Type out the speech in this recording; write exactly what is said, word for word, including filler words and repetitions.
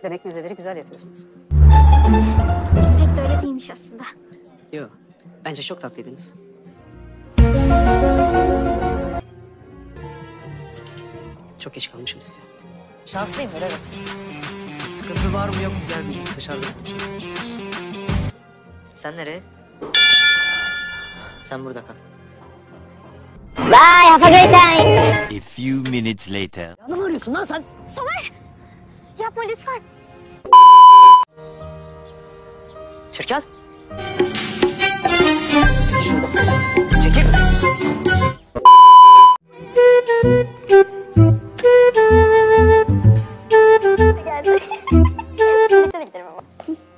Demek mezeleri güzel yapıyorsunuz. Pek de öyle değilmiş aslında. Yo, bence çok tatlıydınız. Çok geç kalmışım size. Şanslıyımdır evet. Sıkıntı var mı yok mu gel biz dışarıda konuşalım. Sen nereye? Sen burada kal. Bye, have a great time. A few minutes later. Ya ne arıyorsun lan sen? Somer, yapma lütfen. Türkan. Çekil. Geldi. Bitti bitirim ama.